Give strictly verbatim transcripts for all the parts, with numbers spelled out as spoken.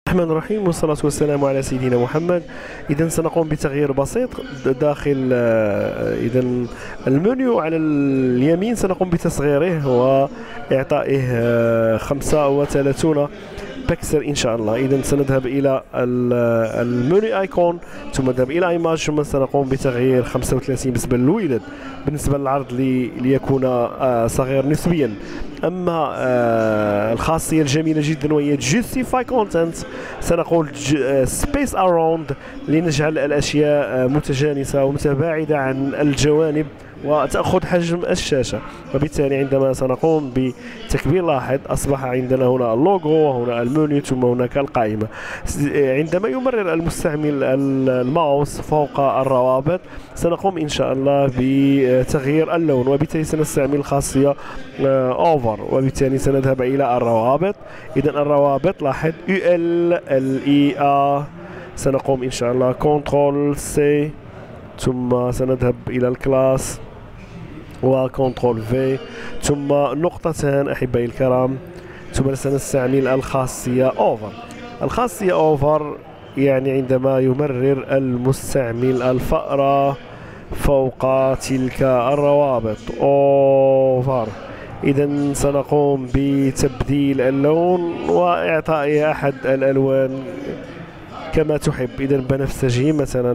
الرحمن الرحيم والصلاة والسلام على سيدنا محمد. إذا سنقوم بتغيير بسيط داخل آه، إذا المنيو على اليمين سنقوم بتصغيره وإعطائه آه، خمسة وثلاثين بكسل إن شاء الله. إذا سنذهب إلى ال- المنيو أيكون، ثم نذهب إلى إيماج، ثم سنقوم بتغيير خمسة وثلاثين بالنسبة للويلد. بالنسبة للعرض لي ليكون آه، صغير نسبيا. أما آه، الخاصية الجميلة جدا وهي justify content، سنقول ج- space around لنجعل الأشياء آه، متجانسة ومتباعدة عن الجوانب وتأخذ حجم الشاشة. وبالتالي عندما سنقوم بتكبير لاحظ أصبح عندنا هنا اللوجو وهنا المنيو ثم هناك القائمة. س- عندما يمرر المستعمل ال- الماوس فوق الروابط سنقوم إن شاء الله بتغيير اللون، وبالتالي سنستعمل الخاصية اوفر، وبالتالي سنذهب إلى الروابط. إذا الروابط لاحظ يو ال ال اي ا، سنقوم إن شاء الله كنترول سي، ثم سنذهب إلى الكلاس وكنترول في، ثم نقطتان أحبائي الكرام، ثم سنستعمل الخاصية اوفر. الخاصية اوفر يعني عندما يمرر المستعمل الفأرة فوق تلك الروابط اوفر. إذا سنقوم بتبديل اللون وإعطاء أحد الألوان كما تحب. إذا بنفسجي مثلا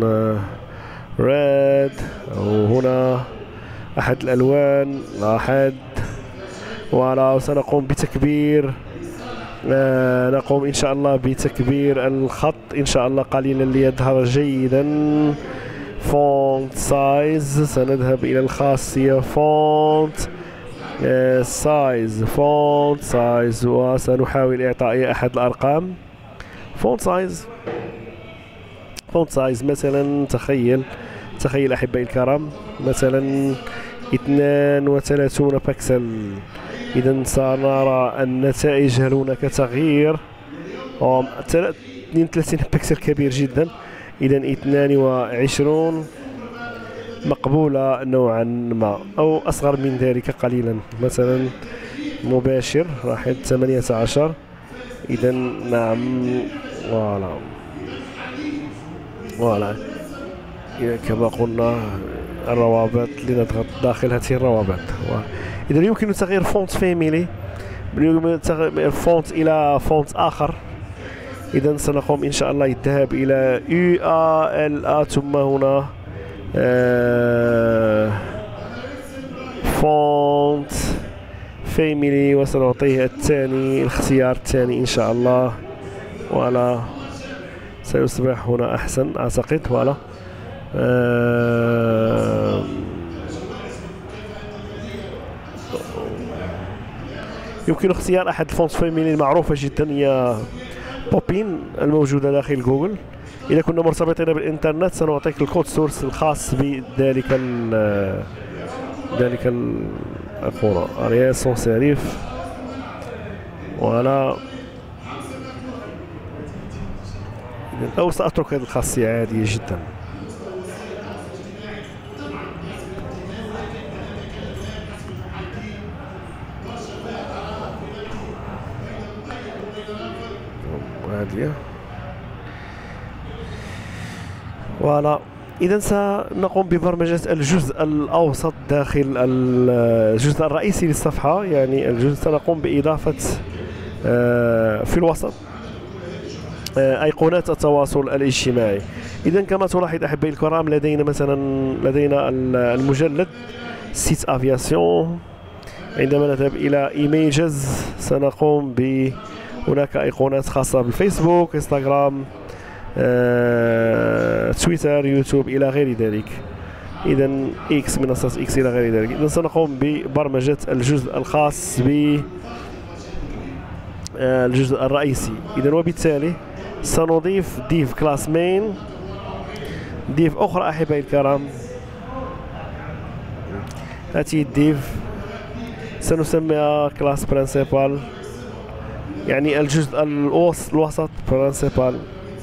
ريد، أو هنا أحد الألوان لاحظ. ولا سنقوم بتكبير آه نقوم إن شاء الله بتكبير الخط إن شاء الله قليلا ليظهر جيدا. فونت سايز، سنذهب إلى الخاصية فونت سايز، فونت سايز، وسنحاول إعطاء أحد الأرقام. فونت سايز فونت سايز مثلا تخيل تخيل أحبائي الكرام مثلا اثنين وثلاثين بكسل. إذا سنرى النتائج، هل هناك تغيير؟ اثنين وثلاثين بكسل كبير جدا. إذا اثنان وعشرين مقبولة نوعا ما، أو أصغر من ذلك قليلا، مثلا مباشر راح ثمانية عشر. إذا نعم، فوالا فوالا كما قلنا الروابط لنضغط داخل هذه الروابط. إذا يمكن تغيير فونت فاميلي، يمكن تغيير فونت إلى فونت آخر. إذا سنقوم إن شاء الله الذهاب إلى يو آ ال آ، ثم هنا آه فونت فاميلي، وسنعطيه الثاني الاختيار الثاني إن شاء الله. ولا سيصبح هنا أحسن أعتقد. ولا آه يمكن اختيار أحد الفونت فاميلي المعروفة جدا، هي بوبين الموجودة داخل جوجل. إذا كنا مرتبطين بالإنترنت سنعطيك الكود سورس الخاص بذلك ال ذلك القرى أريا سون سيريف. ولا أو سأترك هذه الخاصية عادية جدا. عادية. ولا إذا سنقوم ببرمجة الجزء الأوسط داخل الجزء الرئيسي للصفحة، يعني الجزء سنقوم بإضافة في الوسط أيقونات التواصل الاجتماعي. إذا كما تلاحظ أحبائي الكرام لدينا مثلا لدينا المجلد سيت افياسيون. عندما نذهب إلى ايميجز سنقوم ب هناك أيقونات خاصة بالفيسبوك، انستغرام، آه، تويتر، يوتيوب إلى غير ذلك. إذا إكس، منصة إكس إلى غير ذلك. إذا سنقوم ببرمجة الجزء الخاص ب آه، الجزء الرئيسي. إذا وبالتالي سنضيف ديف كلاس مين، ديف أخرى أحبائي الكرام. هذه الديف سنسميها كلاس برينسيبال، يعني الجزء الوسط برينسيبال.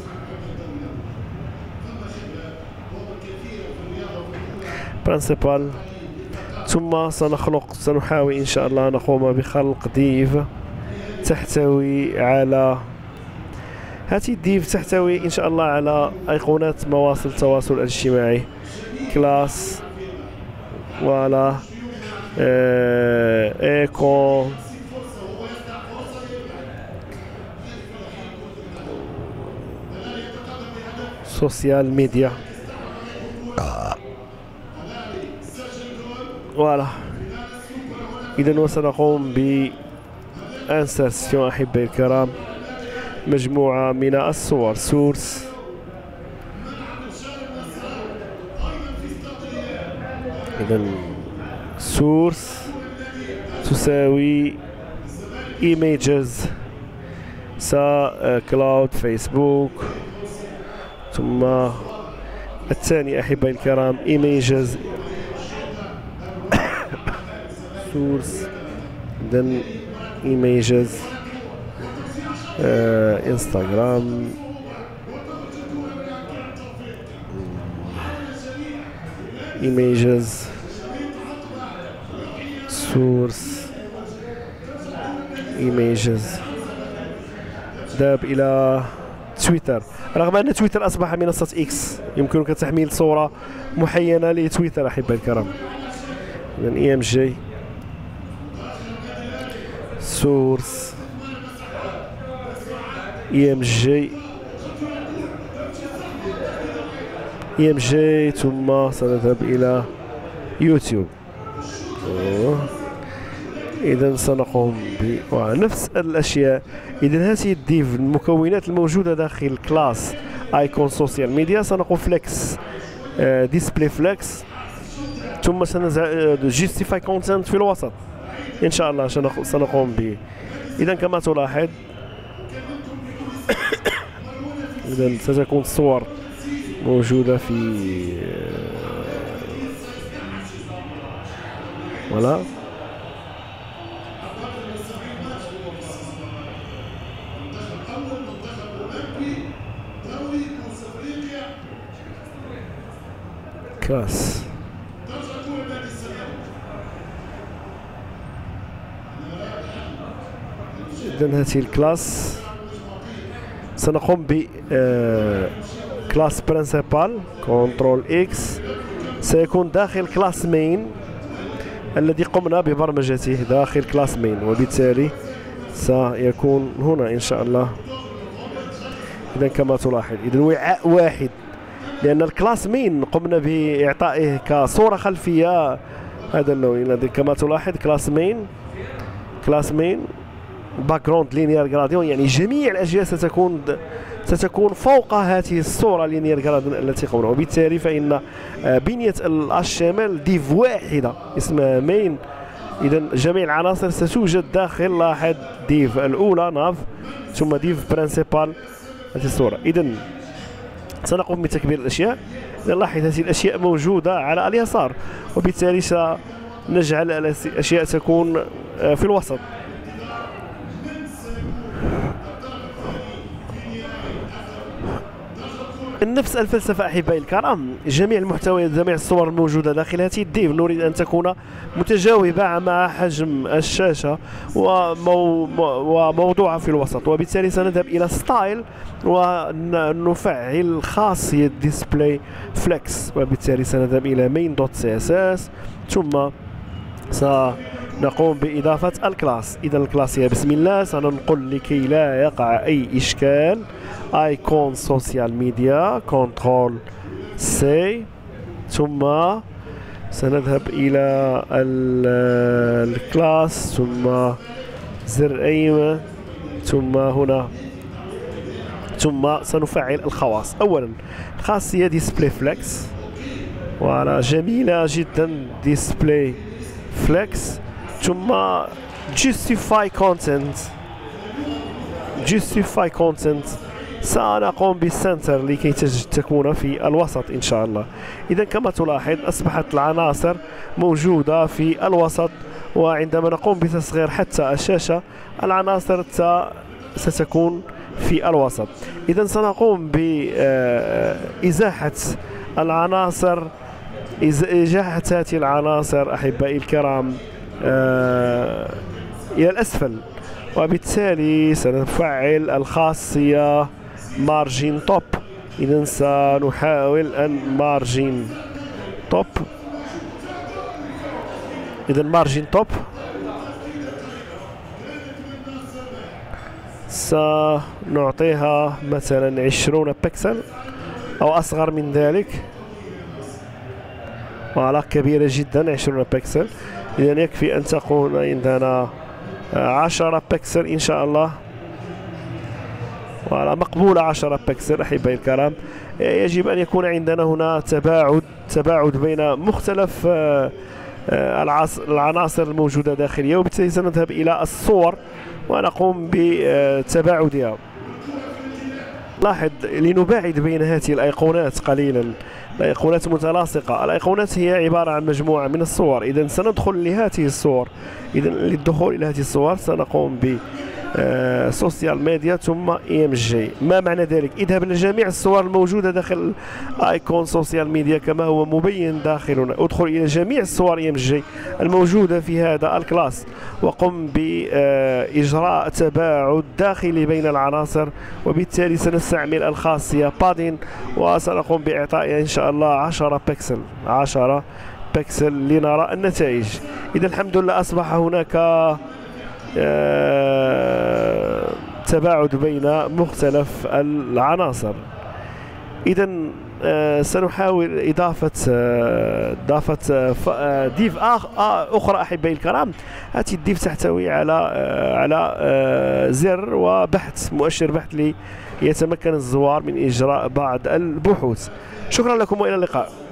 برينسيبال ثم سنخلق سنحاول إن شاء الله نقوم بخلق ديف تحتوي على هذه الديف تحتوي إن شاء الله على أيقونات مواصل التواصل الاجتماعي، كلاس، فوالا، آه، ايكون، سوسيال ميديا، فوالا. إذا وسنقوم ب انسرسيون أحبائي الكرام مجموعة من الصور، سورس، إذا سورس تساوي ايميجز سا كلاود فيسبوك، ثم الثاني أحبائي الكرام ايميجز سورس، إذا ايميجز انستغرام، ايميجز سورس، ايميجز ذهب الى تويتر. رغم ان تويتر اصبح منصة اكس، يمكنك تحميل صورة محينة لتويتر احبائي الكرام. اذا اي ام جي سورس، اي ام جي اي ام جي ثم سنذهب الى يوتيوب. اذا سنقوم بنفس الاشياء. اذا هذه الديف المكونات الموجوده داخل كلاس ايكون سوشيال ميديا سنقوم فليكس ديسبلاي فليكس، ثم سنزع جيستيفاي كونتنت في الوسط ان شاء الله سنقوم به. اذا كما تلاحظ اذا ستكون الصور موجوده في ولا كاس. إذن هذه الكلاس سنقوم ب كلاس برينسيبال كنترول اكس، سيكون داخل كلاس مين الذي قمنا ببرمجته داخل كلاس مين، وبالتالي سيكون هنا إن شاء الله. إذا كما تلاحظ إذا وعاء واحد، لأن الكلاس مين قمنا بإعطائه كصورة خلفية هذا اللون. كما تلاحظ كلاس مين كلاس مين باك جراوند لينير جراديون، يعني جميع الأشياء ستكون ستكون فوق هذه الصورة لينير جراديون التي قمنا، وبالتالي فإن بنية الاتش تي ام ال ديف واحدة اسمها مين. إذا جميع العناصر ستوجد داخل، لاحظ ديف الأولى ناف، ثم ديف برينسيبال هذه الصورة. إذا سنقوم بتكبير الأشياء. لاحظ هذه الأشياء موجودة على اليسار، وبالتالي سنجعل الأشياء تكون في الوسط. نفس الفلسفة أحبائي الكرام، جميع المحتويات جميع الصور الموجودة داخل هذه الديف نريد أن تكون متجاوبة مع حجم الشاشة ومو وموضوعها في الوسط، وبالتالي سنذهب إلى ستايل ونفعل خاصية ديسبلاي فليكس، وبالتالي سنذهب إلى مين دوت سي اس اس، ثم سنقوم بإضافة الكلاس. إذا الكلاس هي بسم الله، سننقل لكي لا يقع أي إشكال ايكون سوشيال ميديا كنترول سي، ثم سنذهب الى الكلاس ثم زر ايمن، ثم هنا ثم سنفعل الخواص. اولا خاصية ديسبلاي فليكس، وعلى جميلة جدا ديسبلاي فليكس، ثم justify content justify content سنقوم بالسنتر لكي تكون في الوسط إن شاء الله. إذا كما تلاحظ أصبحت العناصر موجودة في الوسط، وعندما نقوم بتصغير حتى الشاشة العناصر ستكون في الوسط. إذا سنقوم بإزاحة العناصر إزاحة هذه العناصر أحبائي الكرام إلى الأسفل، وبالتالي سنفعل الخاصية مارجين توب. إذا سنحاول أن مارجين توب. إذا مارجين توب سنعطيها مثلا عشرون بكسل أو أصغر من ذلك. فوالا كبيرة جدا عشرون بكسل. إذا يكفي أن تكون عندنا عشرة بكسل إن شاء الله. فوالا مقبولة عشرة بكسل أحبائي الكرام. يجب أن يكون عندنا هنا تباعد تباعد بين مختلف العناصر الموجودة داخلية، وبالتالي سنذهب إلى الصور ونقوم بتباعدها. لاحظ لنباعد بين هذه الأيقونات قليلا، الأيقونات متلاصقة. الأيقونات هي عبارة عن مجموعة من الصور. إذا سندخل لهذه الصور. إذا للدخول إلى هذه الصور سنقوم ب سوشيال ميديا ثم اي ام جي. ما معنى ذلك؟ اذهب لجميع الصور الموجودة داخل ايكون سوشيال ميديا كما هو مبين داخلنا. ادخل الى جميع الصور اي ام جي الموجودة في هذا الكلاس وقم باجراء تباعد داخلي بين العناصر، وبالتالي سنستعمل الخاصية بادين وسنقوم باعطائها ان شاء الله عشرة بكسل عشرة بكسل لنرى النتائج. اذا الحمد لله اصبح هناك آه تباعد بين مختلف العناصر. إذا آه سنحاول إضافة آه إضافة آه ديف آخ آه أخرى أحبائي الكرام. هذه الديف تحتوي على آه على آه زر وبحث، مؤشر بحث ليتمكن الزوار من إجراء بعض البحوث. شكرا لكم وإلى اللقاء.